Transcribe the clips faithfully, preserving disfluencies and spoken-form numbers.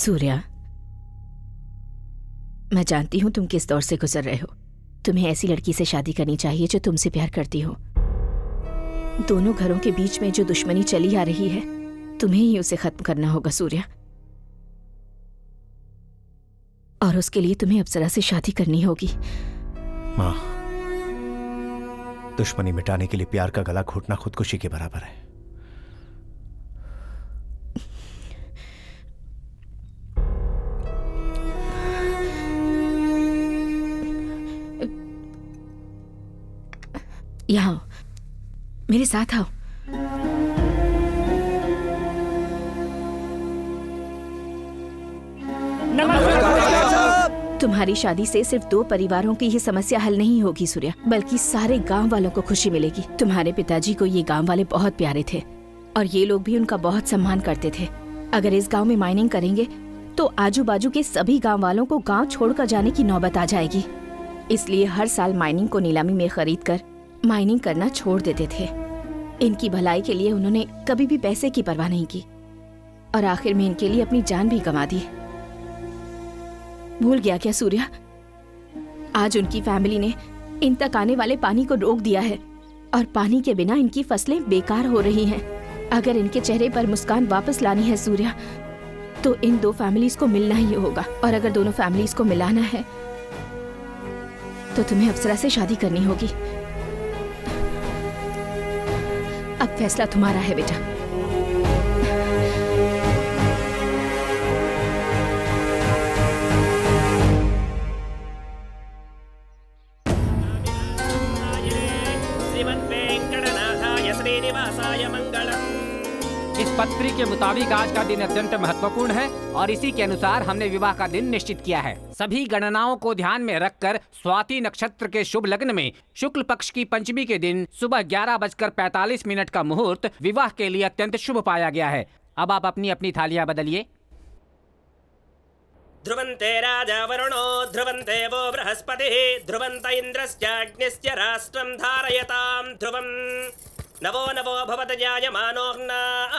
सूर्या, मैं जानती हूं तुम किस दौर से गुजर रहे हो। तुम्हें ऐसी लड़की से शादी करनी चाहिए जो तुमसे प्यार करती हो। दोनों घरों के बीच में जो दुश्मनी चली आ रही है, तुम्हें ही उसे खत्म करना होगा सूर्या। और उसके लिए तुम्हें अप्सरा से शादी करनी होगी। माँ, दुश्मनी मिटाने के लिए प्यार का गला घोटना खुदकुशी के बराबर है। यहाँ मेरे साथ आओ। तुम्हारी शादी से सिर्फ दो परिवारों की ही समस्या हल नहीं होगी सूर्या, बल्कि सारे गांव वालों को खुशी मिलेगी। तुम्हारे पिताजी को ये गांव वाले बहुत प्यारे थे और ये लोग भी उनका बहुत सम्मान करते थे। अगर इस गांव में माइनिंग करेंगे तो आजू बाजू के सभी गांव वालों को गांव छोड़कर जाने की नौबत आ जाएगी। इसलिए हर साल माइनिंग को नीलामी में खरीद कर माइनिंग करना छोड़ देते थे। इनकी भलाई के लिए उन्होंने कभी भी पैसे की परवाह नहीं की और आखिर में इनके लिए अपनी जान भी गंवा दी। भूल गया क्या सूर्या? आज उनकी फैमिली ने इन तक आने वाले पानी को रोक दिया है और पानी के बिना इनकी फसलें बेकार हो रही हैं। अगर इनके चेहरे पर मुस्कान वापस लानी है सूर्या, तो इन दो फैमिलीज को मिलना ही होगा। और अगर दोनों फैमिलीज को मिलाना है तो तुम्हें अप्सरा से शादी करनी होगी। अब फैसला तुम्हारा है बेटा। इस पत्री के मुताबिक आज का दिन अत्यंत महत्वपूर्ण है और इसी के अनुसार हमने विवाह का दिन निश्चित किया है। सभी गणनाओं को ध्यान में रखकर स्वाति नक्षत्र के शुभ लग्न में शुक्ल पक्ष की पंचमी के दिन सुबह ग्यारह बजकर पैतालीस मिनट का मुहूर्त विवाह के लिए अत्यंत शुभ पाया गया है। अब आप अपनी अपनी थालियां बदलिए। ध्रुवन्ते राजा वरुणो ध्रुवन्ते वो बृहस्पतिः ध्रुवन्त इन्द्रश्चाग्निश्च राष्ट्रं धारयतां ध्रुवम् नवो नवो भवत जायमानोऽग्ना।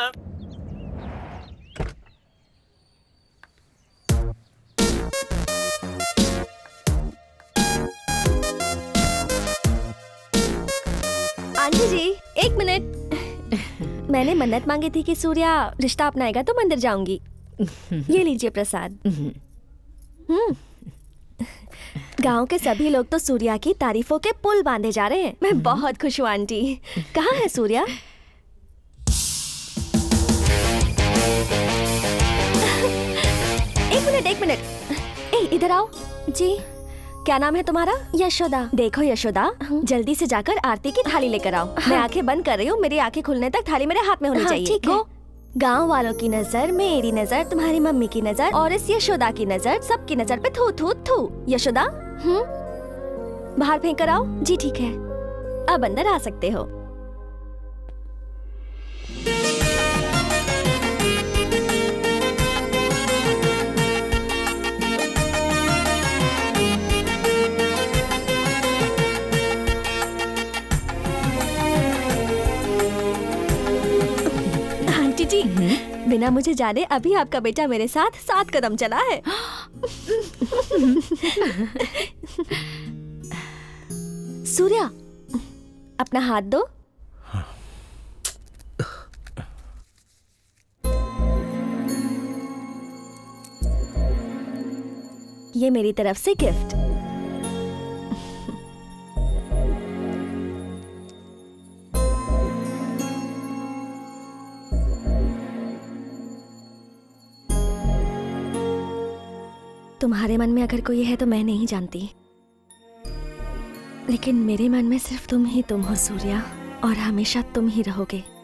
आंटी जी एक मिनट। मैंने मन्नत मांगी थी कि सूर्या रिश्ता अपनाएगा तो मंदिर जाऊंगी। ये लीजिए प्रसाद। हम्म गांव के सभी लोग तो सूर्या की तारीफों के पुल बांधे जा रहे हैं। मैं बहुत खुश हूँ आंटी। कहाँ है सूर्या? एक मिनट एक मिनट। ए इधर आओ। जी क्या नाम है तुम्हारा? यशोदा। देखो यशोदा, जल्दी से जाकर आरती की थाली लेकर आओ। हाँ। मैं आंखें बंद कर रही हूँ, मेरी आंखें खुलने तक थाली मेरे हाथ में होनी हाँ, चाहिए। ठीक है। गांव वालों की नजर, मेरी नजर, तुम्हारी मम्मी की नजर और इस यशोदा की नजर, सबकी नजर पे थू थू थू। यशोदा हम्म बाहर फेंक कर आओ। जी ठीक है, अब अंदर आ सकते हो। जी बिना मुझे जाने अभी आपका बेटा मेरे साथ सात कदम चला है। सूर्या अपना हाथ दो। ये मेरी तरफ से गिफ्ट। तुम्हारे मन में अगर कोई है तो मैं नहीं जानती, लेकिन मेरे मन में सिर्फ तुम ही तुम हो सूर्या, और हमेशा तुम ही रहोगे।